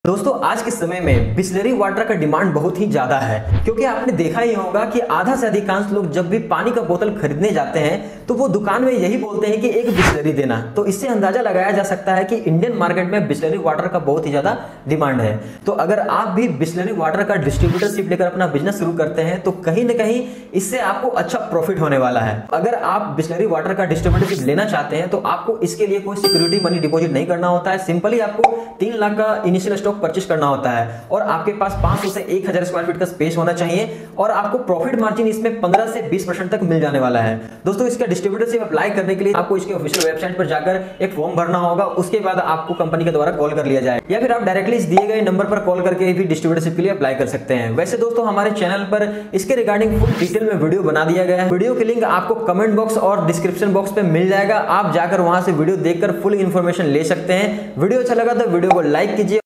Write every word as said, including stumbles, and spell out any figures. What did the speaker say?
दोस्तों आज के समय में बिसलेरी वाटर का डिमांड बहुत ही ज्यादा है, क्योंकि आपने देखा ही होगा कि आधा से अधिकांश लोग जब भी पानी का बोतल खरीदने जाते हैं तो वो दुकान में यही बोलते हैं कि एक बिसलेरी देना। तो इससे अंदाजा लगाया जा सकता है कि इंडियन मार्केट में बिसलेरी वाटर का बहुत ही ज्यादा डिमांड है। तो अगर आप भी बिसलेरी वाटर का डिस्ट्रीब्यूटरशिप लेकर अपना बिजनेस शुरू करते हैं तो कहीं ना कहीं इससे आपको अच्छा प्रॉफिट होने वाला है। अगर आप बिसलेरी वाटर का डिस्ट्रीब्यूटरशिप लेना चाहते हैं तो आपको इसके लिए कोई सिक्योरिटी मनी डिपॉजिट नहीं करना होता है। सिंपली आपको तीन लाख का इनिशियल स्टॉक परचेस करना होता है और आपके पास पाँच सौ से एक हज़ार स्क्वायर फीट का स्पेस होना चाहिए और आपको प्रॉफिट मार्जिन इसमें पंद्रह से बीस परसेंट तक मिल जाने वाला है। दोस्तों इसका डिस्ट्रीब्यूटरशिप अप्लाई करने के लिए आपको इसके ऑफिशियल वेबसाइट पर जाकर एक फॉर्म भरना होगा। उसके बाद आपको कंपनी के द्वारा कॉल कर लिया जाए या फिर आप डायरेक्टली इस दिए गए नंबर पर कॉल करके भी डिस्ट्रीब्यूटरशिप के लिए अप्लाई कर सकते हैं। वैसे दोस्तों हमारे चैनल पर इसके रिगार्डिंग फुल डिटेल में वीडियो बना दिया गया है। वीडियो की लिंक आपको कमेंट बॉक्स और डिस्क्रिप्शन बॉक्स पे मिल जाएगा। आप जाकर वहां से वीडियो देखकर फुल इन्फॉर्मेशन ले सकते हैं। वीडियो अच्छा लगा तो वीडियो को लाइक कीजिए।